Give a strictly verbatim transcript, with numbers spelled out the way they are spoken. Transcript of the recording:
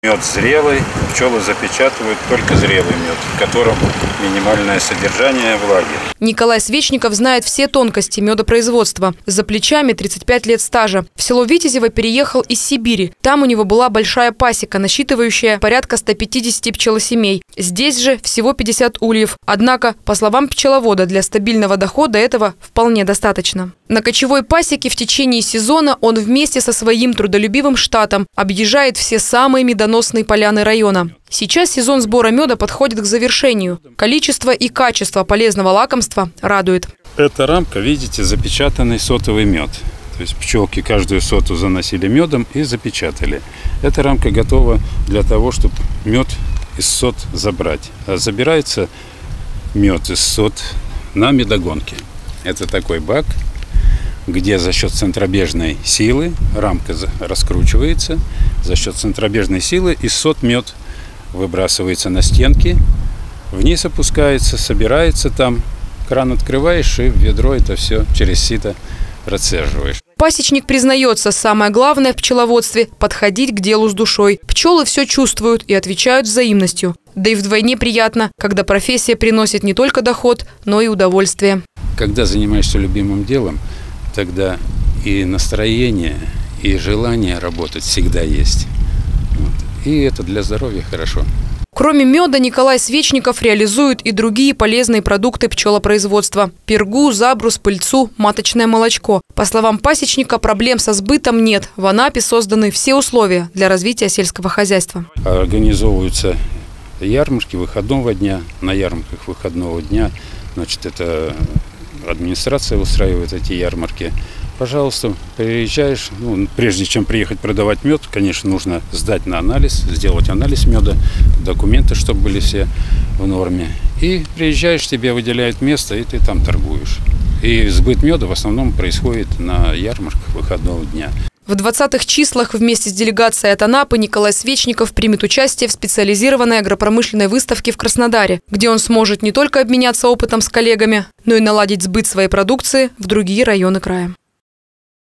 Мед зрелый, пчелы запечатывают только зрелый мед, в котором минимальное содержание влаги. Николай Свечников знает все тонкости медопроизводства. За плечами тридцать пять лет стажа. В село Витязево переехал из Сибири. Там у него была большая пасека, насчитывающая порядка ста пятидесяти пчелосемей. Здесь же всего пятьдесят ульев. Однако, по словам пчеловода, для стабильного дохода этого вполне достаточно. На кочевой пасеке в течение сезона он вместе со своим трудолюбивым штатом объезжает все самые медоносные поляны района. Сейчас сезон сбора меда подходит к завершению. Количество и качество полезного лакомства радует. Эта рамка, видите, запечатанный сотовый мед. То есть пчелки каждую соту заносили медом и запечатали. Эта рамка готова для того, чтобы мед из сот забрать. А забирается мед из сот на медогонке. Это такой бак, где за счет центробежной силы рамка раскручивается. За счет центробежной силы из сот мед выбрасывается на стенки, вниз опускается, собирается там. Кран открываешь и в ведро это все через сито процеживаешь. Пасечник признается, самое главное в пчеловодстве – подходить к делу с душой. Пчелы все чувствуют и отвечают взаимностью. Да и вдвойне приятно, когда профессия приносит не только доход, но и удовольствие. Когда занимаешься любимым делом, тогда и настроение, и желание работать всегда есть. Вот. И это для здоровья хорошо. Кроме меда, Николай Свечников реализует и другие полезные продукты пчелопроизводства – пергу, забрус, пыльцу, маточное молочко. По словам пасечника, проблем со сбытом нет. В Анапе созданы все условия для развития сельского хозяйства. Организовываются ярмарки выходного дня. На ярмарках выходного дня, значит, это администрация устраивает эти ярмарки. Пожалуйста, приезжаешь, ну, прежде чем приехать продавать мед, конечно, нужно сдать на анализ, сделать анализ меда, документы, чтобы были все в норме. И приезжаешь, тебе выделяют место, и ты там торгуешь. И сбыт меда в основном происходит на ярмарках выходного дня. В двадцатых числах вместе с делегацией от Анапы Николай Свечников примет участие в специализированной агропромышленной выставке в Краснодаре, где он сможет не только обменяться опытом с коллегами, но и наладить сбыт своей продукции в другие районы края.